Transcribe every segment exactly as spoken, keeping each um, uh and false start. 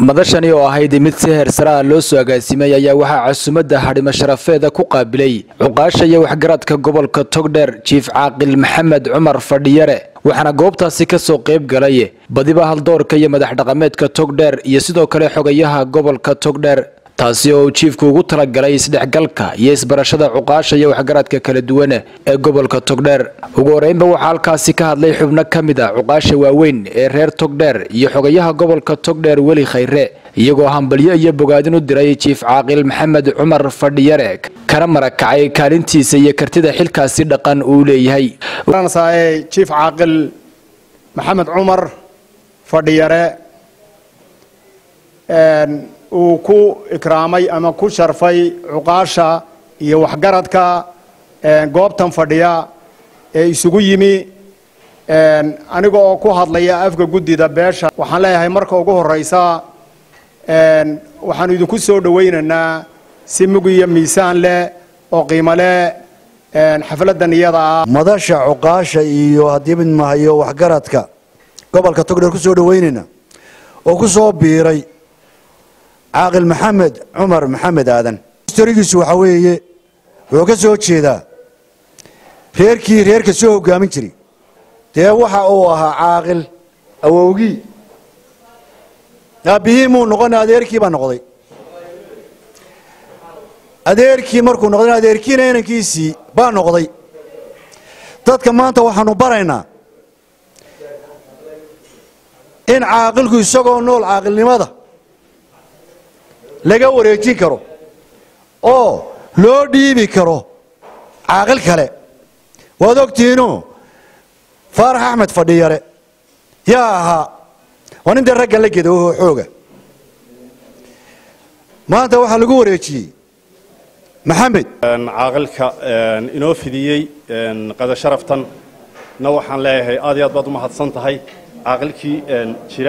madashani oo ahayd mid si heersara loo soo agaasimay ayaa waxaa casuumadda hadhimo sharafeeda ku qaabilay cuqaasha iyo waxgaradka gobolka Togdheer Chief Caaqil Maxamed Cumar Fadhiyare waxaana goobtaasi ka soo qayb galay badiba hal doorka iyo madax dhaqameedka Togdheer iyo sidoo kale xogayaha gobolka Togdheer taasi oo chiefku ugu talagalay isdhexgalka iyo isbarashada cuqaasha iyo waxgaradka kala duwan ee gobolka Togdheer ugu horeynba waxa halkaasi ka hadlay xubno kamid ah cuqaasha waaweyn ee reer Togdheer iyo xogayaha gobolka Togdheer Weli Khayre iyagoo hambalyo iyo bogaadin u diray Chief Caaqil Maxamed Cumar Fadhiyare kana marakacay kaalintiisa iyo kartida xilkaasi dhaqan uu leeyahay waxaan saay Chief Caaqil Maxamed Cumar Fadhiyare een uu ku ikraamay ama ku sharfay cuqaasha iyo waxgaradka ee goobtan fadhiya ee isugu yimi een aniga oo ku hadlaya afka gudida beesha waxaan leeyahay marka ugu horeysa een waxaan idinku soo dhaweynaynaa si mug iyo miisaan leh oo qiimo leh een xafladan iyada madasha cuqaasha iyo hadii mid maayo waxgaradka gobolka Togdheer ku soo dhaweynayna oo ku soo biiray Caaqil Maxamed Cumar Maxamed Aadan historigiisu waxa weeye wuxuu ka soo jeedaa reerkii reerka soo hogaamin jiray dee waxa uu ahaa caaqil awowgii aabihii muu noqon adeerkii baa noqday adeerkii markuu noqday adeerkiina inankiisii baa noqday dadka maanta waxaanu baraynaa in caaqilku isagoo nool caaqilnimada laga wareejin karo oo loo dhiibi karo caaqil kale waad ogtiinoo Faarax Axmed Fadhiyare yaa ahaa waan inta ragga la geedo xooga maanta waxa lagu wareejiyay Maxamed caaqilka inoo fidiyay qada sharaftan na waxaan leeyahay aad iyo aad baad u mahadsan tahay caaqilkii jira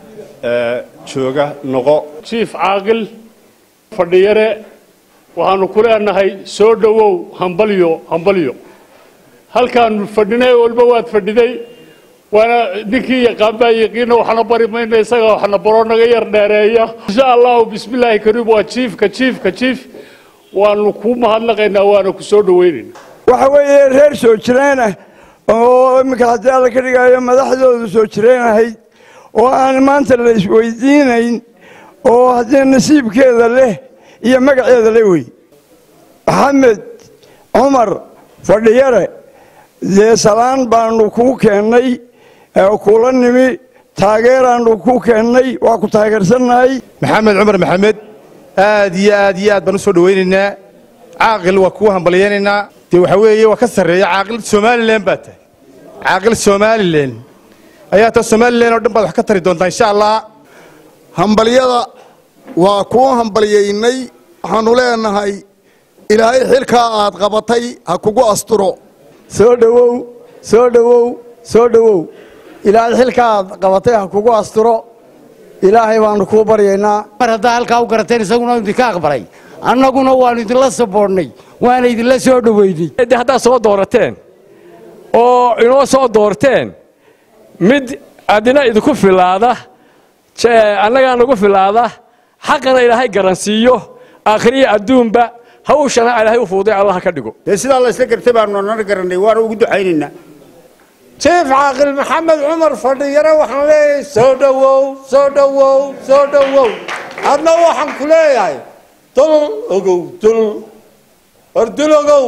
jooga noqo Chief Caaqil Fadhiyare waxaanu ku leenahay soo dhawow hambalyo hambalyo halkaan fadhinay walba waad fadhiday wana dinkii yaqaan baa yaqiin waxna bari mayna isaga waxna baro naga yar dheereeya insha Allah bismillaahi kariim waa chief ka chief ka chief waanu ku mahadnaqaynaa waana ku soo dhaweynayna waxa weeye reer soo jireena oo imika hadii la ka dhigayo madaxdoodu soo jireenahay oo aan maanta la isweydiinayn oo hadii nasiibkeeda leh iyo magaceeda leh way Maxamed Cumar Fadhiyare ee salaan baanu ku keenay ee kulanimi taageeraanu ku keenay waa ku taageersanahay Maxamed Cumar Maxamed aad iyo aad iyo aad baan soo dhaweynaynaa caaqil waa ku hambalyeynaa tii waxa weeye waa ka sareeya caaqil Soomaaliland baa tahay caaqil Soomaaliland ayaa ta Soomaaliland oo dhan baad wax ka tari doontaa insha Allah hambalyada waa ku hambalyeynay waxaanu leenahay ilaahay xilka aad qabatay ha kugu asturo soo dhawow soo dhawow soo dhawow ilaahay xilka aad qabatay ha kugu asturo ilaahay waanu ku baryeynaa mar hadda halka u garateen isaguna intii ka aqbalay annaguna waan idin la saboornay waan idin la soo dhaweynay hadda hadda soo doorateen oo inoo soo doorteen mid adina idinku filaada annaga nagu filaada xaqana ilaahay garansiiyo aakhiriya adduunba hawshana ilaahay u fuuday Allah ka dhigo sida la isla gartay baanu noo garanay waan ugu ducaynaynaa Chief Caaqil Maxamed Cumar Fadhiyare waxaan leeyahay soo dhawow soo dhawow soo dhawow adna waxaan ku leeyahay dul ogow dul ordul ogow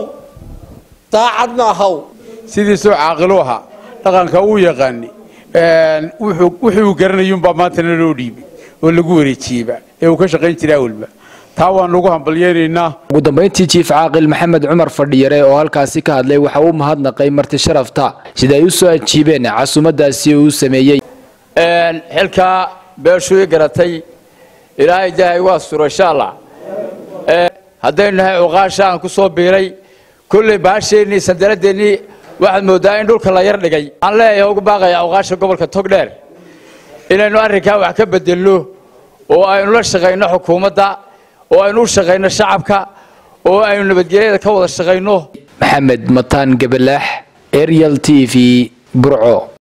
taacadna haw sidii soo caaqiluha dhaqanka uu yaqaani een wuxuu wuxuu garanayay baa maanta loo dhiibay oo lagu wareejiyay ee uu ka shaqeyn jiray awalba taa waan lagu hambalyeynaa ugu dambeyntii Chief Caaqil Maxamed Cumar Fadhiyare oo halkaasi ka hadlay waxa uu mahadnaqay marti sharafta sida ay u soo ajiibeen casuumadaasi uu sameeyay een xilka beeshu garatay ilaahay jahay waa suro insha Allah ee hadaynahay cuqaashaan ku soo biiray kulli baasheeni sandaladeni waxaad moodaa in dhulka la yar dhigay aan leeyahay ugu baaqaya cuqaasha gobolka Togdheer inaynu arrinka wax ka bedelno oo aynu la shaqeyno xukuumadda oo aynu u shaqeyno shacabka oo aynu nabadgelyada ka wada shaqeyno Maxamed Mataan Gabalaax Ariel T V Burco.